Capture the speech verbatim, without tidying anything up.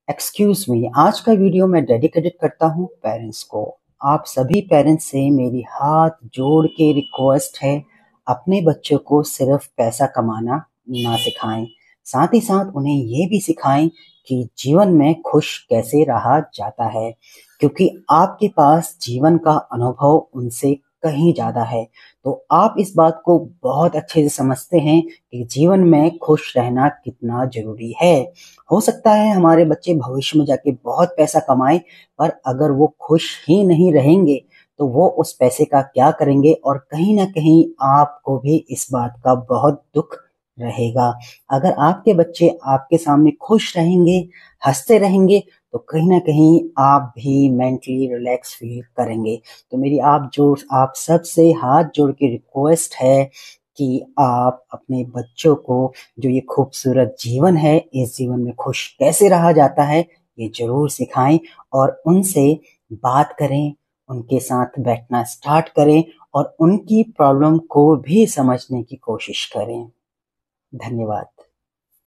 Excuse me, आज का video मैं डेडिकेटेड करता हूँ पेरेंट्स को। आप सभी पेरेंट्स से मेरी हाथ जोड़ के रिक्वेस्ट है, अपने बच्चों को सिर्फ पैसा कमाना ना सिखाएं, साथ ही साथ उन्हें ये भी सिखाएं कि जीवन में खुश कैसे रहा जाता है, क्योंकि आपके पास जीवन का अनुभव उनसे कहीं ज्यादा है। तो आप इस बात को बहुत अच्छे से समझते हैं कि जीवन में खुश रहना कितना जरूरी है। हो सकता है हमारे बच्चे भविष्य में जाके बहुत पैसा कमाएं, पर अगर वो खुश ही नहीं रहेंगे तो वो उस पैसे का क्या करेंगे, और कहीं ना कहीं आपको भी इस बात का बहुत दुख रहेगा। अगर आपके बच्चे आपके सामने खुश रहेंगे, हंसते रहेंगे, तो कहीं ना कहीं आप भी मेंटली रिलैक्स फील करेंगे। तो मेरी आप जो आप सबसे हाथ जोड़ के रिक्वेस्ट है कि आप अपने बच्चों को जो ये खूबसूरत जीवन है, इस जीवन में खुश कैसे रहा जाता है, ये जरूर सिखाएं और उनसे बात करें, उनके साथ बैठना स्टार्ट करें और उनकी प्रॉब्लम को भी समझने की कोशिश करें। धन्यवाद।